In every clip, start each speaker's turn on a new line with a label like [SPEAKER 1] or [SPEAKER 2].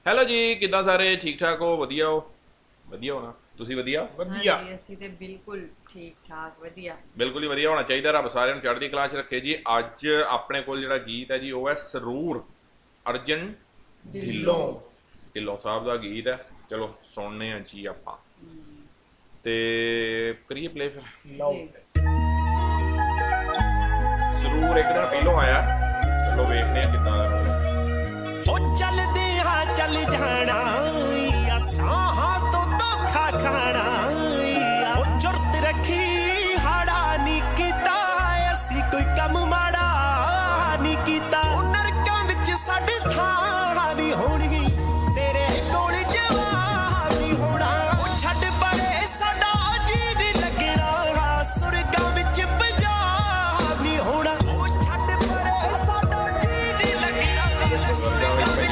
[SPEAKER 1] Hello ਜੀ, ਕਿੱਦਾਂ ਸਾਰੇ ਠੀਕ ਠਾਕ ਹੋ? ਵਧੀਆ ਹੋ? ਵਧੀਆ ਹੋਣਾ, ਤੁਸੀਂ ਵਧੀਆ?
[SPEAKER 2] ਵਧੀਆ
[SPEAKER 3] ਹਾਂਜੀ ਅਸੀਂ ਤੇ ਬਿਲਕੁਲ ਠੀਕ ਠਾਕ ਵਧੀਆ।
[SPEAKER 1] ਬਿਲਕੁਲ ਹੀ ਵਧੀਆ ਹੋਣਾ ਚਾਹੀਦਾ। ਰੱਬ ਸਾਰਿਆਂ ਨੂੰ ਚੜ੍ਹਦੀ ਕਲਾ 'ਚ ਰੱਖੇ ਜੀ। ਅੱਜ ਆਪਣੇ ਕੋਲ ਜਿਹੜਾ ਗੀਤ ਹੈ ਜੀ ਉਹ ਹੈ ਸਰੂਰ ਅਰਜਨ ਢਿੱਲੋਂ।
[SPEAKER 2] ਢਿੱਲੋਂ
[SPEAKER 1] ਢਿੱਲੋਂ ਸਾਹਿਬ ਦਾ ਗੀਤ ਹੈ। ਚਲੋ ਸੁਣਨੇ ਆ ਜੀ ਆਪਾਂ, ਤੇ ਕਰੀਏ ਪਲੇ ਫਿਰ।
[SPEAKER 2] ਲਓ
[SPEAKER 3] ਜੀ।
[SPEAKER 1] ਸਰੂਰ ਇੱਕ ਦਿਨ ਪਹਿਲੋਂ ਆਇਆ, ਚਲੋ ਵੇਖਦੇ ਆ ਕਿੱਦਾਂ ਦਾ ਮਤਲਬ।
[SPEAKER 4] ਹੋ ਚੱਲਦੇ ਹਾਂ ਚੱਲ ਜਾਣਾ ਆ ਸਾਹਾਂ ਤੋਂ ਧੋਖਾ ਖਾਣਾ ਉਹ ਜੁਰਤ ਰੱਖੀ ਹਾੜਾ ਨਹੀਂ ਕੀਤਾ ਅਸੀਂ ਕੋਈ ਕੰਮ ਮਾੜਾ ਨਹੀਂ ਕੀਤਾ ਉਹ ਨਰਕਾਂ ਵਿੱਚ ਸਾਡੇ ਥਾਂ ਨਹੀਂ ਹੋਣੀ ਤੇਰੇ ਕੋਲ ਜਵਾਬ ਨਹੀਂ ਹੋਣਾ ਉਹ ਛੱਡ ਪਰੇ ਸਾਡਾ ਜੀ ਨਹੀਂ ਲੱਗਣਾ ਸੁਰਗਾਂ ਵਿੱਚ ਪੰਜਾਬ ਨਹੀਂ ਹੋਣਾ ਉਹ ਛੱਡ ਪਰੇ ਸਾਡਾ ਜੀ ਨਹੀਂ ਲੱਗਣਾ ਸੁਰਗਾਂ ਵਿੱਚ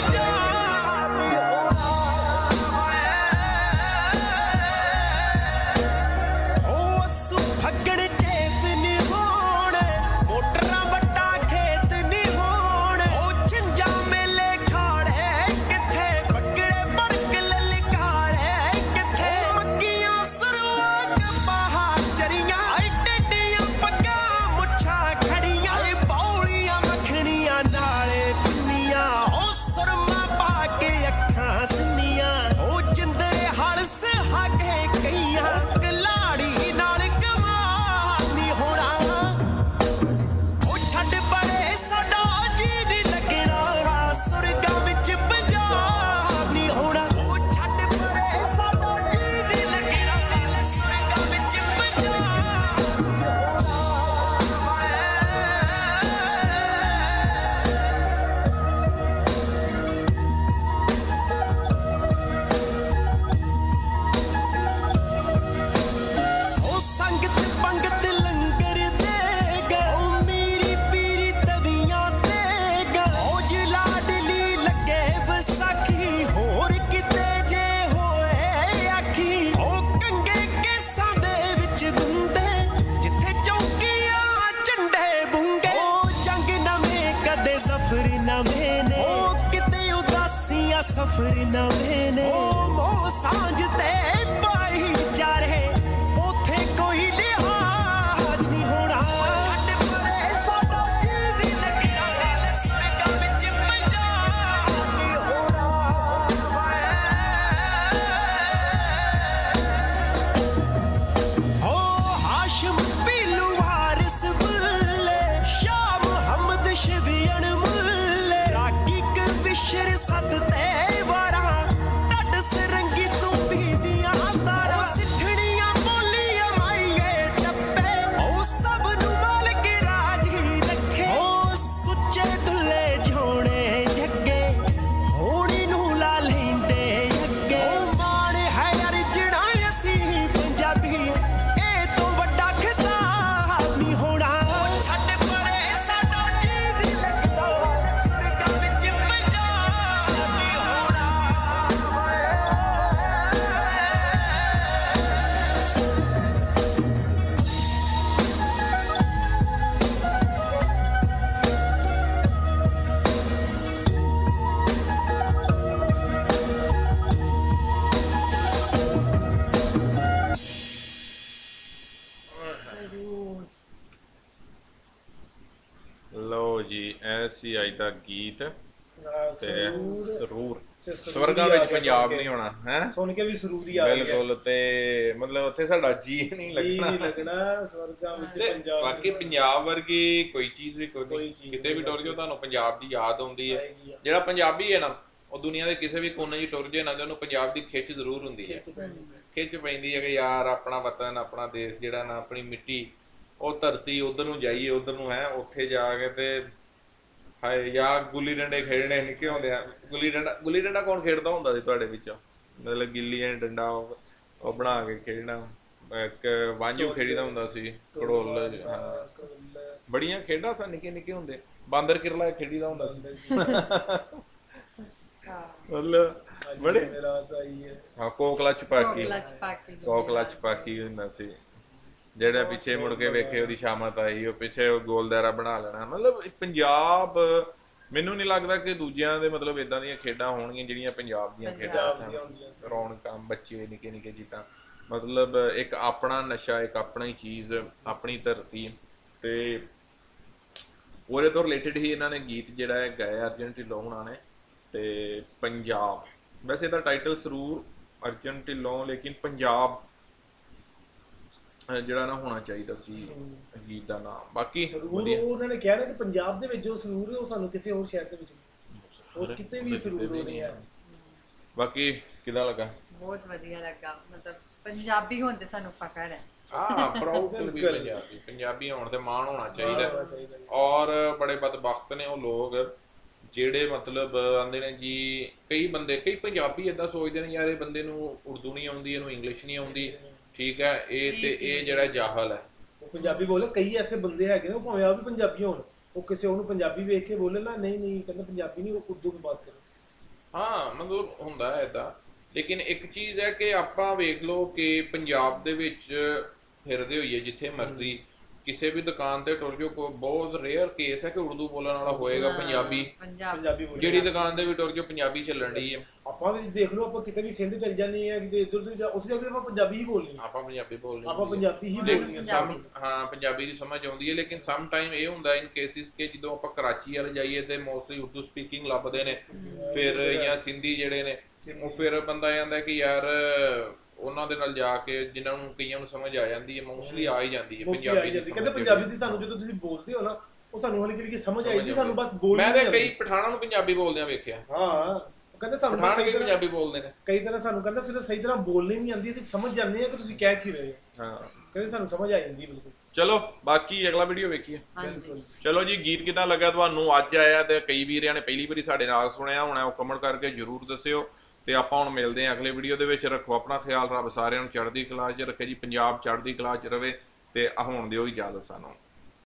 [SPEAKER 4] ਸਫਰ ਨਾ ਮੈਨੇ ਉਹ ਮੋਹ ਸਾਂਝ ਤੇ ਪਾਈ ਜਾ ਰਹੇ ਉੱਥੇ ਕੋਈ ਲਿਹਾਜ਼ ਨਹੀਂ ਹੋਣਾ ਛੱਡ ਪਰੇ ਸਾਡਾ ਜੀ ਨਹੀਂ ਲੱਗਣਾ ਸੁਰਗਾਂ ਵਿੱਚ ਪੰਜਾਬ ਨਹੀਂ ਹੋਣਾ ਹੋ ਹਾਸ਼ਮ ਪੀਲੂ ਵਾਰਿਸ ਬੁੱਲੇ ਸ਼ਾਹ ਮੁਹੰਮਦ ਸ਼ਬੀਨ ਮੁੱਲੇ ਰਾਗੀ ਕ ਵਿਸ਼ਰ ਸਤ ਤੇ
[SPEAKER 1] ਲਓ ਜੀ, ਐਸੀ ਅੱਜ ਦਾ ਗੀਤ ਤੇ ਸਰੂਰ।
[SPEAKER 2] ਸਰੂਰ
[SPEAKER 1] ਸਵਰਗਾਂ
[SPEAKER 2] ਹੀ ਆ
[SPEAKER 1] ਵਿੱਚ
[SPEAKER 2] ਗਿਆ
[SPEAKER 1] ਪੰਜਾਬ
[SPEAKER 2] ਸੁਣ
[SPEAKER 1] ਨਹੀਂ ਹੋਣਾ ਹੈ,
[SPEAKER 2] ਸੁਣ ਕੇ ਵੀ ਸਰੂਰ ਹੀ ਆ ਗਿਆ
[SPEAKER 1] ਬਿਲਕੁਲ। ਤੇ ਮਤਲਬ ਉੱਥੇ ਸਾਡਾ ਜੀ ਨਹੀਂ
[SPEAKER 2] ਜੀ ਨਹੀਂ
[SPEAKER 1] ਲੱਗਣਾ।
[SPEAKER 2] ਲੱਗਣਾ ਸਵਰਗਾਂ ਵਿੱਚ
[SPEAKER 1] ਤੇ
[SPEAKER 2] ਪੰਜਾਬ
[SPEAKER 1] ਬਾਕੀ ਪੰਜਾਬ ਵਰਗੀ ਕੋਈ ਚੀਜ਼ ਵੀ ਕੋਈ
[SPEAKER 2] ਕੋਈ
[SPEAKER 1] ਨਹੀਂ।
[SPEAKER 2] ਚੀਜ਼
[SPEAKER 1] ਕਿਤੇ ਵੀ ਟੁਰ ਜਾਓ ਤੁਹਾਨੂੰ ਪੰਜਾਬ ਦੀ ਯਾਦ ਆਉਂਦੀ ਹੈ।
[SPEAKER 2] ਆਏਗੀ ਆ।
[SPEAKER 1] ਜਿਹੜਾ ਪੰਜਾਬੀ ਹੈ ਨਾ, ਉਹ ਦੁਨੀਆ ਦੇ ਕਿਸੇ ਵੀ ਕੋਨੇ 'ਚ ਟੁਰ ਜੇ ਨਾ ਤੇ ਉਹਨੂੰ ਪੰਜਾਬ ਦੀ ਖਿੱਚ ਜ਼ਰੂਰ ਹੁੰਦੀ ਹੈ। ਖਿੱਚ ਪੈਂਦੀ ਹੈ ਕਿ ਯਾਰ ਆਪਣਾ ਵਤਨ, ਆਪਣਾ ਦੇਸ਼ ਜਿਹੜਾ ਨਾ, ਆਪਣੀ ਮਿੱਟੀ, ਉਹ ਧਰਤੀ, ਉਧਰ ਨੂੰ ਜਾਈਏ, ਉਧਰ ਨੂੰ ਹੈ। ਉੱਥੇ ਜਾ ਕੇ ਤੇ ਹਾਏ ਯਾਰ ਗੁੱਲੀ ਡੰਡੇ ਖੇਡਣੇ ਨਿੱਕੇ ਹੁੰਦੇ ਆ। ਗੁੱਲੀ ਡੰਡਾ ਕੌਣ ਖੇਡਦਾ ਹੁੰਦਾ ਸੀ ਤੁਹਾਡੇ ਵਿੱਚੋਂ? ਮਤਲਬ ਗਿੱਲੀ ਐ ਡੰਡਾ ਉਹ ਬਣਾ ਕੇ ਖੇਡਣਾ। ਇੱਕ ਵਾਂਝੂ ਖੇਡੀਦਾ ਹੁੰਦਾ ਸੀ, ਘੜੋਲ, ਹਾਂ ਬੜੀਆਂ ਖੇਡਾਂ ਸਨ ਨਿੱਕੇ ਨਿੱਕੇ ਹੁੰਦੇ। ਬਾਂਦਰ ਕਿਰਲਾ ਖੇਡੀਦਾ ਹੁੰਦਾ ਸੀ ਮਤਲਬ ਬੜੇ। ਹਾਂ ਕੋਕਲਾ ਛਪਾਕੀ, ਕੋਕਲਾ ਛਪਾਕੀ ਹੁੰਦਾ ਸੀ। ਜਿਹੜਾ ਪਿੱਛੇ ਮੁੜ ਕੇ ਵੇਖੇ ਉਹਦੀ ਸ਼ਾਮਤ ਆਈ, ਉਹ ਪਿੱਛੇ ਉਹ ਗੋਲ ਦਾਇਰਾ ਬਣਾ ਲੈਣਾ। ਮਤਲਬ ਪੰਜਾਬ ਮੈਨੂੰ ਨਹੀਂ ਲੱਗਦਾ ਕਿ ਦੂਜਿਆਂ ਦੇ ਮਤਲਬ ਇਦਾਂ ਦੀਆਂ ਖੇਡਾਂ ਹੋਣਗੀਆਂ ਜਿਹੜੀਆਂ ਪੰਜਾਬ ਦੀਆਂ ਖੇਡਾਂ ਸਨ। ਰੌਣਕਾਂ ਬੱਚੇ ਨਿੱਕੇ ਨਿੱਕੇ ਜਿੱਦਾਂ ਮਤਲਬ ਇੱਕ ਆਪਣਾ ਨਸ਼ਾ, ਇੱਕ ਆਪਣੀ ਚੀਜ਼, ਆਪਣੀ ਧਰਤੀ। ਤੇ ਉਹਦੇ ਤੋਂ ਰਿਲੇਟਡ ਹੀ ਇਹਨਾਂ ਨੇ ਗੀਤ ਜਿਹੜਾ ਹੈ ਗਾਇਆ ਅਰਜਨ ਢਿੱਲੋਂ ਹੁਣਾਂ ਨੇ। ਤੇ ਪੰਜਾਬ, ਵੈਸੇ ਇਹਦਾ ਟਾਈਟਲ ਜ਼ਰੂਰ ਅਰਜਨ ਢਿੱਲੋਂ, ਲੇਕਿਨ ਪੰਜਾਬ ਜਿਹੜਾ ਨਾ ਹੋਣਾ ਚਾਹੀਦਾ ਸੀ ਗੀਤ ਦਾ ਨਾਮ। ਬਾਕੀ
[SPEAKER 2] ਉਹਨਾਂ ਨੇ ਕਿਹਾ ਨਾ ਕਿ ਪੰਜਾਬ ਦੇ ਵਿੱਚ ਜੋ ਸਰੂਰ ਹੈ ਉਹ ਸਾਨੂੰ ਕਿਸੇ ਹੋਰ ਸ਼ਹਿਰ ਦੇ ਵਿੱਚ ਹੋਰ ਕਿਤੇ ਵੀ ਸਰੂਰ ਹੋ ਨਹੀਂ ਹੈ।
[SPEAKER 1] ਬਾਕੀ ਕਿਦਾਂ ਲੱਗਾ?
[SPEAKER 3] ਬਹੁਤ ਵਧੀਆ ਲੱਗਾ, ਮਤਲਬ ਪੰਜਾਬੀ ਹੋਣ ਤੇ ਸਾਨੂੰ ਫਖਰ ਹੈ।
[SPEAKER 1] Proud to be Punjabi, Punjabi ਹੋਣ ਤੇ ਮਾਣ ਹੋਣਾ ਚਾਹੀਦਾ। ਔਰ ਬੜੇ ਬਦਬਖਤ ਨੇ ਉਹ ਲੋਕ ਜਿਹੜੇ ਮਤਲਬ ਆਂਦੇ ਨੇ ਜੀ, ਕਈ ਬੰਦੇ, ਕਈ ਪੰਜਾਬੀ ਏਦਾਂ ਸੋਚਦੇ ਨੇ ਯਾਰ ਇਹ ਬੰਦੇ ਨੂੰ ਉਰਦੂ ਨਹੀਂ ਆਉਂਦੀ, ਇਹਨੂੰ ਇੰਗਲਿਸ਼ ਨਹੀਂ ਆਉਂਦੀ, ਠੀਕ ਹੈ, ਇਹ ਤੇ ਇਹ ਜਿਹੜਾ ਜਾਹਲ ਹੈ
[SPEAKER 2] ਉਹ ਪੰਜਾਬੀ ਬੋਲੇ। ਕਈ ਐਸੇ ਬੰਦੇ ਹੈਗੇ ਨੇ ਉਹ ਭਾਵੇਂ ਆ ਵੀ ਪੰਜਾਬੀ ਹੋਣ, ਉਹ ਕਿਸੇ ਉਹਨੂੰ ਪੰਜਾਬੀ ਵੇਖ ਕੇ ਬੋਲੇ ਨਾ, ਨਹੀਂ ਕਹਿੰਦਾ ਪੰਜਾਬੀ ਨਹੀਂ, ਉਹ ਉਰਦੂ ਵਿੱਚ ਬਾਤ ਕਰੋ।
[SPEAKER 1] ਹਾਂ ਮਤਲਬ ਹੁੰਦਾ ਹੈ ਏਦਾਂ। ਲੇਕਿਨ ਇੱਕ ਚੀਜ਼ ਹੈ ਕਿ ਆਪਾਂ ਵੇਖ ਲਓ ਕਿ ਪੰਜਾਬ ਦੇ ਵਿੱਚ ਫਿਰਦੇ ਹੋਈਏ ਜਿੱਥੇ ਮਰਜ਼ੀ, ਕਿਸੇ ਵੀ ਦੁਕਾਨ ਤੇ ਟੁਰ ਜਾਓ, ਬਹੁਤ ਰੇਅਰ ਕੇਸ ਹੈ ਕਿ ਉਰਦੂ ਬੋਲਣ ਵਾਲਾ ਹੋਏਗਾ ਪੰਜਾਬੀ
[SPEAKER 2] ਬੋਲੇ।
[SPEAKER 1] ਜਿਹੜੀ ਦੁਕਾਨ ਤੇ ਵੀ ਟੁਰ ਜਾਓ ਪੰਜਾਬੀ ਚੱਲਣ ਡਈ ਹੈ।
[SPEAKER 2] ਆਪਾਂ ਵੀ ਦੇਖ ਲਓ, ਆਪਾਂ ਕਿਤੇ ਵੀ ਸਿੰਧ ਚੱਲ ਜਾਂਦੇ ਆ, ਕਿਤੇ ਇੱਧਰ ਉੱਧਰ ਉਸ ਜਗ੍ਹਾ ਆਪਾਂ ਪੰਜਾਬੀ ਹੀ ਬੋਲਣੀ,
[SPEAKER 1] ਆਪਾਂ ਪੰਜਾਬੀ ਬੋਲਣੀ,
[SPEAKER 2] ਆਪਾਂ ਪੰਜਾਬੀ ਹੀ ਬੋਲਣੀ ਹੈ।
[SPEAKER 1] ਹਾਂ ਪੰਜਾਬੀ ਦੀ ਸਮਝ ਆਉਂਦੀ ਹੈ। ਲੇਕਿਨ ਸਮ ਟਾਈਮ ਇਹ ਹੁੰਦਾ ਇਨ ਕੇਸਿਸ ਕਿ ਜਦੋਂ ਆਪਾਂ ਕਰਾਚੀ ਵਾਲੇ ਜਾਈਏ ਤੇ ਮੋਸਟਲੀ ਉਰਦੂ ਸਪੀਕਿੰਗ ਲੱਭਦੇ ਨੇ, ਫਿਰ ਜਾਂ ਸਿੰਧੀ ਜਿਹੜੇ ਨੇ, ਉਹ ਫਿਰ ਬੰਦਾ ਜਾਂਦਾ ਕਿ ਯਾਰ ਉਹਨਾਂ ਦੇ ਨਾਲ ਜਾ ਕੇ ਜਿਨ੍ਹਾਂ ਨੂੰ ਕਈਆਂ ਨੂੰ ਸਮਝ ਆ ਜਾਂਦੀ ਹੈ, ਮੋਸਟਲੀ ਆ ਹੀ ਜਾਂਦੀ ਹੈ ਪੰਜਾਬੀ ਦੀ।
[SPEAKER 2] ਕਹਿੰਦੇ ਪੰਜਾਬੀ ਦੀ ਸਾਨੂੰ ਜਦੋਂ ਤੁਸੀਂ ਬੋਲਦੇ ਹੋ ਨਾ, ਉਹ ਤੁਹਾਨੂੰ ਹੌਲੀ ਹੌਲੀ ਸਮਝ ਆਏਗੀ, ਸਾਨੂੰ ਬਸ ਬੋਲਣੀ।
[SPEAKER 1] ਮੈਂ ਤੇ ਕਈ ਪਠਾਣਾਂ ਨੂੰ ਪੰਜਾਬੀ ਬੋਲਦਿਆਂ ਵੇਖਿਆ।
[SPEAKER 2] ਹਾਂ ਕਹਿੰਦੇ ਸਾਨੂੰ
[SPEAKER 1] ਪਠਾਨ ਵੀ ਪੰਜਾਬੀ ਬੋਲਦੇ ਨੇ
[SPEAKER 2] ਕਈ ਤਰ੍ਹਾਂ, ਸਾਨੂੰ ਕਹਿੰਦਾ ਸਿਰਫ ਸਹੀ ਤਰ੍ਹਾਂ ਬੋਲਣੀ ਨਹੀਂ ਆਉਂਦੀ, ਤੇ ਸਮਝ ਜਾਂਦੇ ਆ ਕਿ ਤੁਸੀਂ ਕਹਿ ਕੀ ਰਹੇ ਹੋ।
[SPEAKER 1] ਹਾਂ
[SPEAKER 2] ਕਹਿੰਦੇ ਸਾਨੂੰ ਸਮਝ ਆ ਜਾਂਦੀ ਬਿਲਕੁਲ।
[SPEAKER 1] ਚਲੋ ਬਾਕੀ ਅਗਲਾ ਵੀਡੀਓ ਵੇਖੀਏ। ਚਲੋ ਜੀ, ਗੀਤ ਕਿਦਾਂ ਲੱਗਾ ਤੁਹਾਨੂੰ? ਅੱਜ ਆਇਆ ਤੇ ਕਈ ਵੀਰਿਆਂ ਨੇ ਪਹਿਲੀ ਵਾਰੀ ਸਾਡੇ ਨਾਲ ਸੁਣਿਆ ਹੋਣਾ, ਉਹ ਕਮੈਂਟ ਕਰਕੇ ਜਰੂਰ ਦੱਸਿਓ। ਤੇ ਆਪਾਂ ਹੁਣ ਮਿਲਦੇ ਹਾਂ ਅਗਲੇ ਵੀਡੀਓ ਦੇ ਵਿੱਚ। ਰੱਖੋ ਆਪਣਾ ਖਿਆਲ, ਰੱਬ ਸਾਰਿਆਂ ਨੂੰ ਚੜ੍ਹਦੀ ਕਲਾ 'ਚ ਰੱਖੇ ਜੀ, ਪੰਜਾਬ ਚੜ੍ਹਦੀ ਕਲਾ 'ਚ ਰਵੇ। ਤੇ ਹੁਣ ਦਿਓ ਇਜਾਜ਼ਤ ਸਾਨੂੰ।